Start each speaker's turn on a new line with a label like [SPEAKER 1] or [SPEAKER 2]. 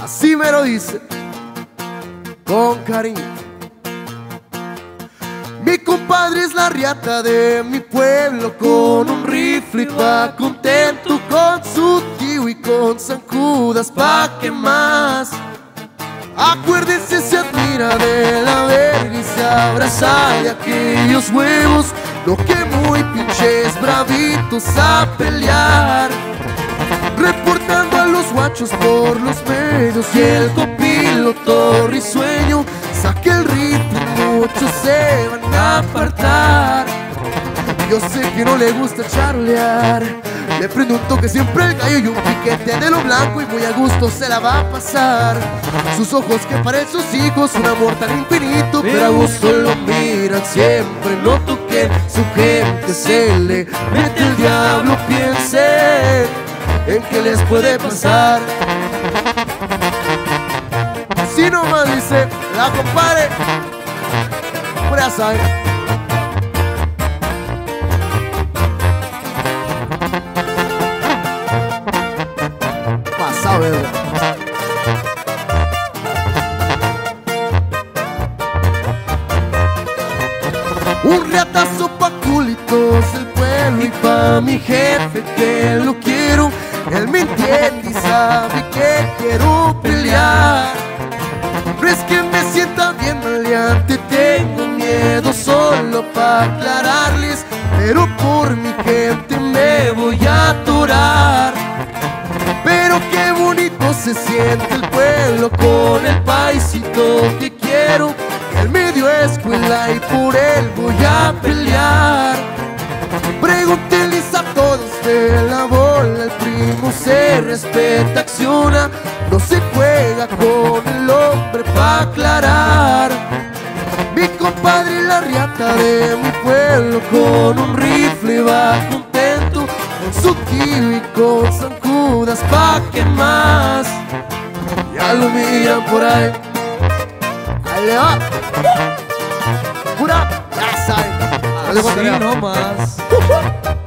[SPEAKER 1] Así me lo dice, con cariño. Mi compadre es la riata de mi pueblo, con un rifle y va contento con su tío y con zancudas, pa' que más. Acuérdense, se admira de la verga y se abraza de aquellos huevos, lo que muy pinches bravitos a pelear, reportando a los guachos por los medios y el copiloto risueño saque el ritmo y muchos se van a apartar. Yo sé que no le gusta charlear, le prendo un toque siempre el gallo y un piquete de lo blanco y muy a gusto se la va a pasar. Sus ojos que parecen sus hijos, un amor tan infinito, pero a gusto lo miran siempre. No toquen, su gente se le mete el diablo, piensen en qué les puede pasar. Así nomás dice la compadre, pues ya saben. Pasa, verga. Un reatazo pa' culitos del pueblo y pa' mi jefe que lo quiero. Él me entiende y sabe que quiero pelear. No es que me sienta bien maleante, tengo miedo solo pa' aclararles, pero por mi gente me voy a atorar. Pero qué bonito se siente el pueblo con el paisito que quiero. Él me dio escuela y por él voy a pelear. Pregúntenles a todos de la bola, el primo se respeta, acciona, no se juega con el hombre pa' aclarar. Mi compadre la riata de mi pueblo, con un rifle va contento con su tío y con zancudas, pa' que más. Ya lo miran por ahí, ahí le va. Pura, ya saben.
[SPEAKER 2] Así nomás.